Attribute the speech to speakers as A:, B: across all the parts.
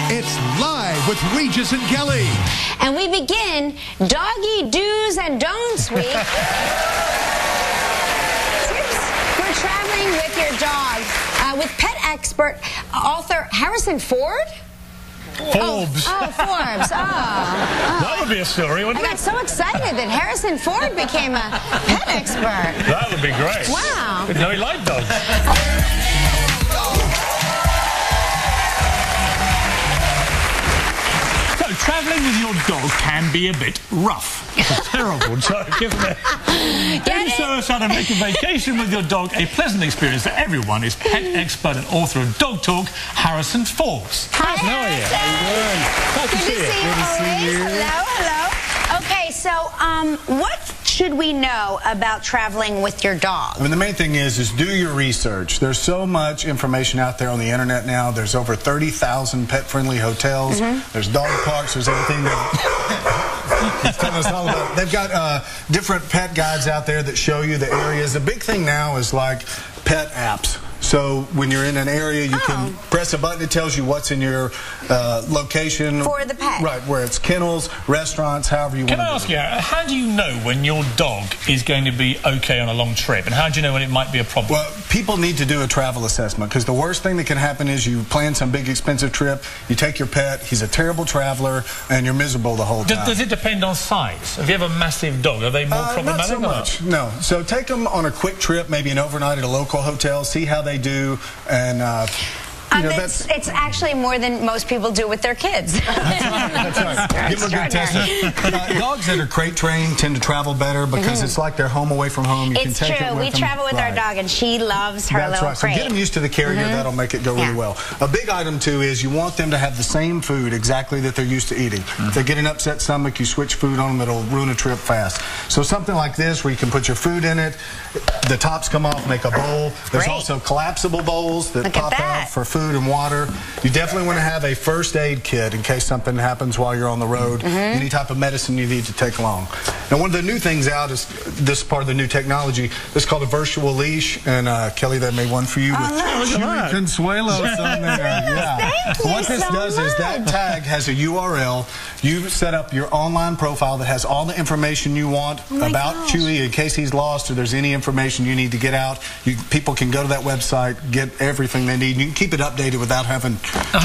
A: It's Live with Regis and Kelly.
B: And we begin Doggy Do's and Don'ts Week. We're traveling with your dog with pet expert, author Harrison Ford.
C: Forbes.
B: Oh, Forbes.
C: That would be a story, wouldn't
B: I got so excited that Harrison Ford became a pet expert.
C: That would be great.
B: Wow.
C: Didn't know he liked dogs. So, travelling with your dog can be a bit rough. It's a terrible joke, isn't it? Don't show us how to make a vacation with your dog a pleasant experience for everyone is pet expert and author of Dog Talk, Harrison Forbes.
B: Hi,
C: How are you?
B: Harrison.
C: Good to see you.
B: Good to see you. Hello. Okay, so what should we know about traveling with your dog?
D: I mean, the main thing is do your research. There's so much information out there on the internet now. There's over 30,000 pet-friendly hotels. There's dog parks. There's everything that he's telling us all about. They've got different pet guides out there that show you the areas. The big thing now is like pet apps. So when you're in an area, you can press a button. It tells you what's in your location.
B: For the pet.
D: Right, where it's kennels, restaurants, however you want to do it.
C: Can I ask you, how do you know when your dog is going to be okay on a long trip? And how do you know when it might be a problem?
D: Well, people need to do a travel assessment because the worst thing that can happen is you plan some big expensive trip, you take your pet, he's a terrible traveler, and you're miserable the whole time.
C: Does it depend on size? If you have a massive dog, are they more problematic?
D: Not so much, no. So take them on a quick trip, maybe an overnight at a local hotel, see how they do, and
B: it's actually more than most people do with their kids.
D: That's right. Give them a good test. Dogs that are crate trained tend to travel better because it's like they're home away from home. You can take it with
B: We
D: them.
B: travel with our dog, and she loves her little crate.
D: So get them used to the carrier. That'll make it go really well. A big item, too, is you want them to have the same food exactly that they're used to eating. If they get an upset stomach, you switch food on them, it'll ruin a trip fast. So something like this where you can put your food in it, the tops come off, make a bowl. There's also collapsible bowls that pop out for food and water. You definitely want to have a first aid kit in case something happens while you're on the road. Any type of medicine you need to take along. Now, one of the new things out is this part of the new technology. It's called a virtual leash, and Kelly, they made one for you with Chewy Consuelos on there.
B: Thank you
D: what this does is that tag has a URL. You set up your online profile that has all the information you want about Chewy in case he's lost or there's any information you need to get out. People can go to that website, get everything they need. You can keep it updated without having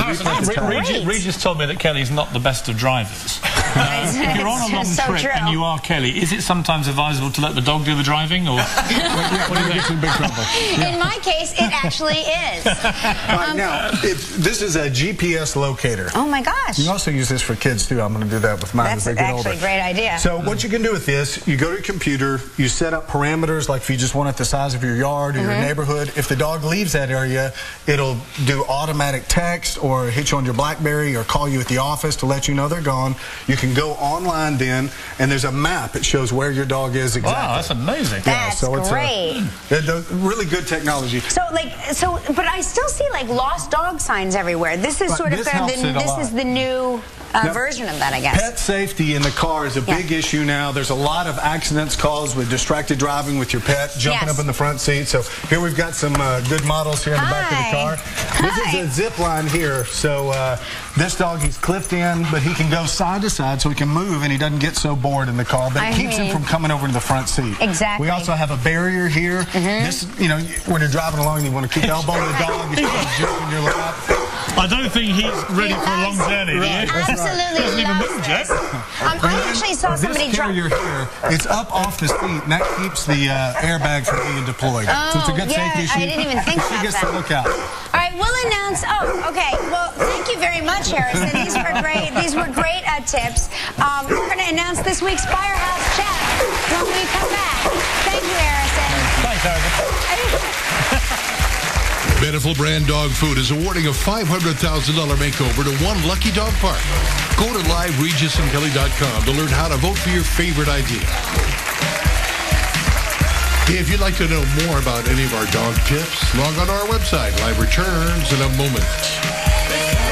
D: to
C: Regis told me that Kelly's not the best of drivers. If you're on a long trip and you are Kelly, is it sometimes advisable to let the dog do the driving? Or what do you get in big trouble?
B: In my case, it actually is.
D: Now, this is a GPS locator.
B: Oh my gosh.
D: You can also use this for kids too. I'm going to do that with mine as they get older.
B: That's actually a great idea.
D: So what you can do with this, you go to your computer, you set up parameters, like if you just want it the size of your yard or your neighborhood. If the dog leaves that area, it'll do automatic text or hit you on your BlackBerry or call you at the office to let you know they're gone. You can go online then, and there's a map that shows where your dog is exactly.
C: Wow, that's amazing.
B: That's great.
D: It's really good technology.
B: But I still see like lost dog signs everywhere. This is sort of the new version of that, I guess.
D: Pet safety in the car is a big issue now. There's a lot of accidents caused with distracted driving with your pet jumping up in the front seat. So here we've got some good models here in the back of the car. This is a zip line here. So this dog, he's clipped in, but he can go side to side so he can move and he doesn't get so bored in the car. But it keeps him from coming over to the front seat.
B: Exactly.
D: We also have a barrier here. This, when you're driving along, you want to keep elbowing the dog. You start jumping your lap.
C: I don't think he's ready for a long journey.
B: Absolutely loves it. I actually saw somebody drop.
D: Here, it's up off the seat, and that keeps the airbag from being deployed. So it's a good safety issue.
B: I didn't even think about that.
D: She gets to look out.
B: All right, we'll announce. Well, thank you very much, Harrison. These were great. These were great tips. We're going to announce this week's Firehouse Chef when we come back. Thank you, Harrison.
C: Thanks, Harrison.
A: Beneful brand dog food is awarding a $500,000 makeover to one lucky dog park. Go to liveregisandkelly.com to learn how to vote for your favorite idea. If you'd like to know more about any of our dog tips, log on to our website. Live returns in a moment.